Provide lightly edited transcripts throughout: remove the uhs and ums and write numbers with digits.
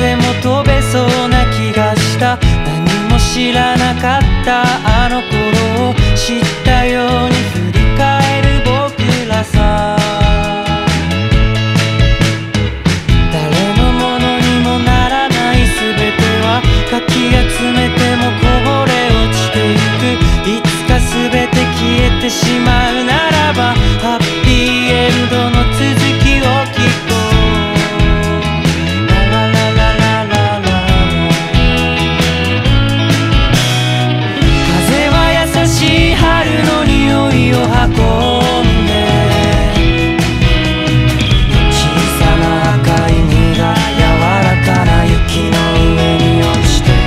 でも飛べそうな気がした。何も知らなかったあの頃を知ったように振り返る僕らさ。誰のものにもならない全てはかき集めてもこぼれ落ちてゆく。いつか全て消えてしまうならばハッピーエンドの続きをきっと。運んで小さな赤い実が柔らかな雪の上に落ちて、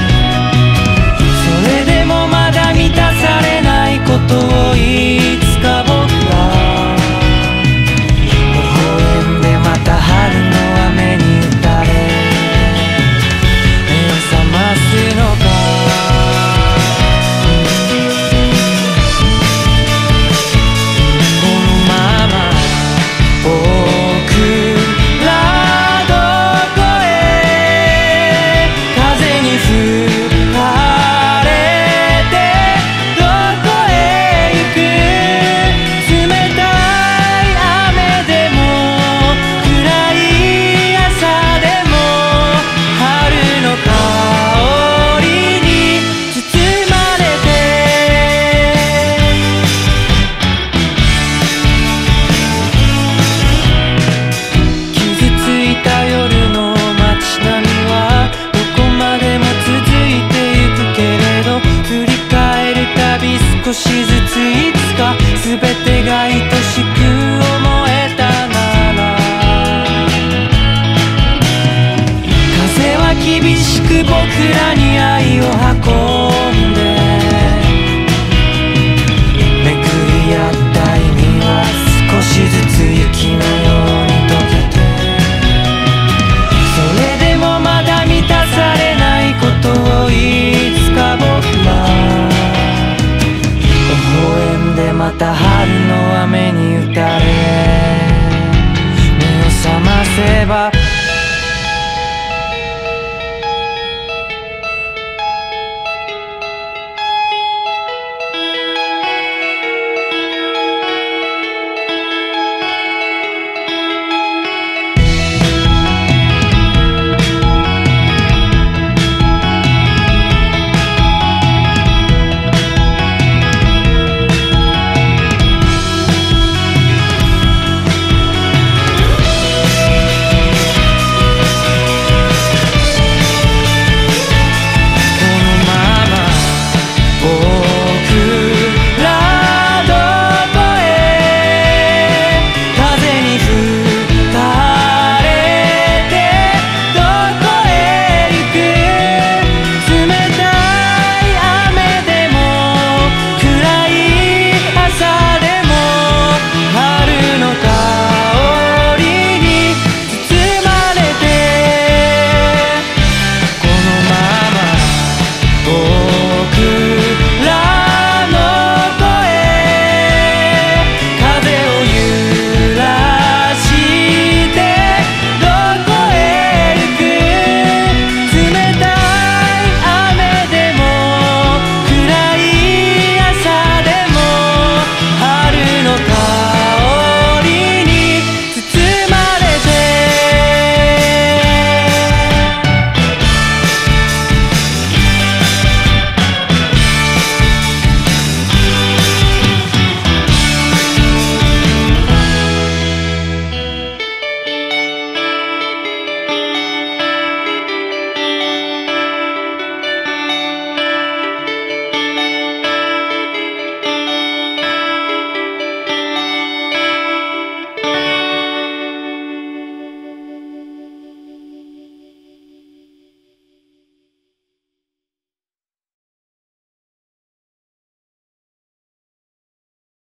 それでもまだ満たされないことをいつか僕は微笑んでまた春の雨に打たれ目を覚ますのか。少しずついつか全てが愛しく思えたなら、風は厳しく僕らに愛を運ぶ。